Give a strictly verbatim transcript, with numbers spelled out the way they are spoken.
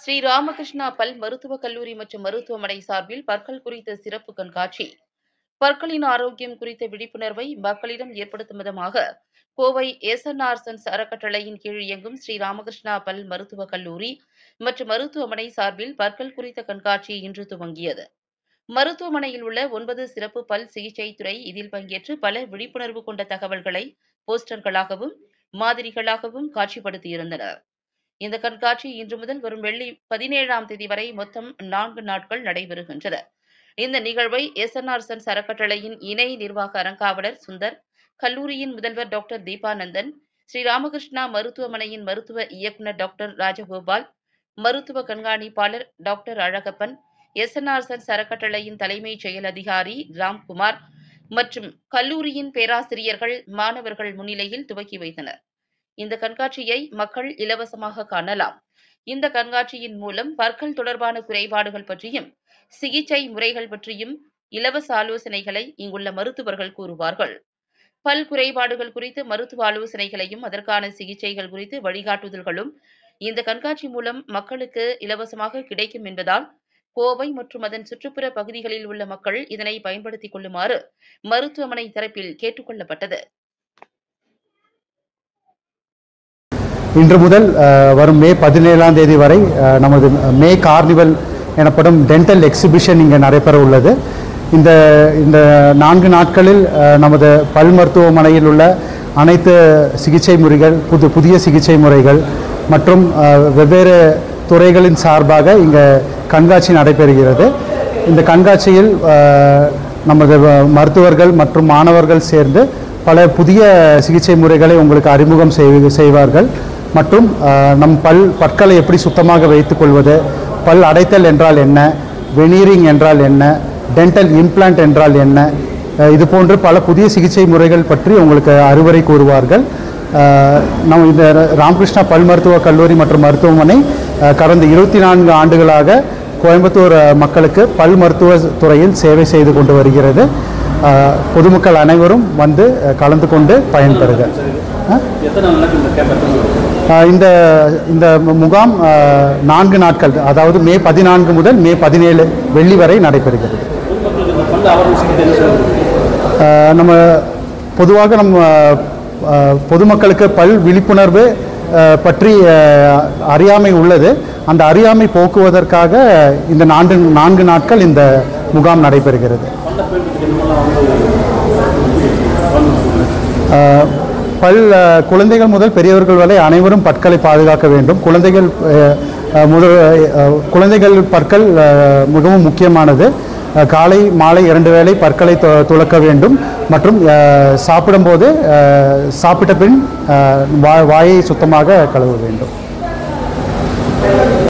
ஸ்ரீ ராமகிருஷ்ணா பல் மருத்துவக் கல்லூரி மற்றும் மருத்துவமனை சார்பில் பற்கள் குறித்த சிறப்பு கண்காட்சி. பற்களின் ஆரோக்கியம் குறித்த விழிப்புணர்வை மக்களிடம் ஏற்படுத்தும் விதமாக Kovai S N R Sons அறக்கட்டளையின் கீழ் இயங்கும் ஸ்ரீ ராமகிருஷ்ணா பல் மருத்துவக் கல்லூரி மற்றும் மருத்துவமனை சார்பில் பற்கள் குறித்த கண்காட்சி இன்று துவங்கியது. மருத்துவமனையில் உள்ள ஒன்பது சிறப்பு பல் சிகிச்சை துறை இதில் பங்கேற்று பல விழிப்புணர்வு கொண்ட தகவல்களை போஸ்டர்களாகவும் மாதிரிகளாகவும் காட்சிப்படுத்தியிருந்தனர். இந்த கண்காட்சி இன்று முதல் வரும் வெள்ளி பதினேழாம் தேதி வரை மொத்தம் நான்கு நாட்கள் நடைபெறுகின்றன. இந்த நிகழ்வை எஸ் என் ஆர் சன்ஸ் அறக்கட்டளையின் இணை நிர்வாக அறங்காவலர் சுந்தர், கல்லூரியின் முதல்வர் டாக்டர் தீபானந்தன், ஸ்ரீ ராமகிருஷ்ணா மருத்துவமனையின் மருத்துவ இயக்குநர் டாக்டர் ராஜகோபால், மருத்துவ கண்காணிப்பாளர் doctor Alagappan, S N R Sons அறக்கட்டளையின் தலைமைச் செயல் அதிகாரி ராம்குமார் மற்றும் கல்லூரியின் பேராசிரியர்கள், மாணவர்கள் முன்னிலையில் துவக்கி வைத்தனர். இந்த கண்காட்சியை மக்கள் இலவசமாக காணலாம். இந்த கண்காட்சியின் மூலம் பற்கள் தொடர்பான குறைபாடுகள் பற்றியும் சிகிச்சை முறைகள் பற்றியும் இலவச ஆலோசனைகளை இங்குள்ள மருத்துவர்கள் கூறுவார்கள். பல் குறைபாடுகள் குறித்து மருத்துவ ஆலோசனைகளையும் அதற்கான சிகிச்சைகள் குறித்து வழிகாட்டுதல்களும் இந்த கண்காட்சி மூலம் மக்களுக்கு இலவசமாக கிடைக்கும் என்பதால் கோவை மற்றும் அதன் சுற்றுப்புற பகுதிகளில் உள்ள மக்கள் இதனை பயன்படுத்திக் கொள்ளுமாறு மருத்துவமனை தரப்பில் கேட்டுக் கொள்ளப்பட்டது. இன்று முதல் வரும் மே பதினேழாம் தேதி வரை நமது மே கார்னிவல் எனப்படும் டென்டல் எக்ஸிபிஷன் இங்கே நடைபெற உள்ளது. இந்த இந்த நான்கு நாட்களில் நமது பல் மருத்துவமனையில் உள்ள அனைத்து சிகிச்சை முறைகள், புது புதிய சிகிச்சை முறைகள் மற்றும் வெவ்வேறு துறைகளின் சார்பாக இங்கே கண்காட்சி நடைபெறுகிறது. இந்த கண்காட்சியில் நமது மருத்துவர்கள் மற்றும் மாணவர்கள் சேர்ந்து பல புதிய சிகிச்சை முறைகளை உங்களுக்கு அறிமுகம் செய்வார்கள். மற்றும் நம் பல் பற்களை எப்படி சுத்தமாக வைத்துக் கொள்வது, பல் அடைத்தல் என்றால் என்ன, வெனீரிங் என்றால் என்ன, டென்டல் இம்ப்ளான்ட் என்றால் என்ன, இது போன்று பல புதிய சிகிச்சை முறைகள் பற்றி உங்களுக்கு அறிவுரை கூறுவார்கள். நம் இந்த ராமகிருஷ்ணா பல் மருத்துவக் கல்லூரி மற்றும் மருத்துவமனை கடந்த இருபத்தி நான்கு ஆண்டுகளாக கோயம்புத்தூர் மக்களுக்கு பல் மருத்துவ துறையில் சேவை செய்து கொண்டு வருகிறது. பொதுமக்கள் அனைவரும் வந்து கலந்து கொண்டு பயன்பெறுக. இந்த இந்த முகாம் நான்கு நாட்கள், அதாவது மே பதினான்கு முதல் மே பதினேழு வெள்ளி வரை நடைபெறுகிறது. நம்ம பொதுவாக நம்ம பொதுமக்களுக்கு பல் விழிப்புணர்வு பற்றி அறியாமை உள்ளது. அந்த அறியாமை போக்குவதற்காக இந்த நான்கு நான்கு நாட்கள் இந்த முகாம் நடைபெறுகிறது. பல் குழந்தைகள் முதல் பெரியவர்கள் வரை அனைவரும் பற்களை பாதுகாக்க வேண்டும். குழந்தைகள் முதல் குழந்தைகள் பற்கள் மிகவும் முக்கியமானது. காலை மாலை இரண்டு வேளை பற்களை துலக்க வேண்டும் மற்றும் சாப்பிடும்போது சாப்பிட்ட பின் வாயை சுத்தமாக கழுவ வேண்டும்.